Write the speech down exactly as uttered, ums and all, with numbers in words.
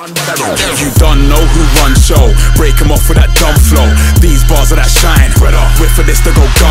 If you don't know who runs show, break 'em off with that dumb flow. These bars are that shine. Wait for this to go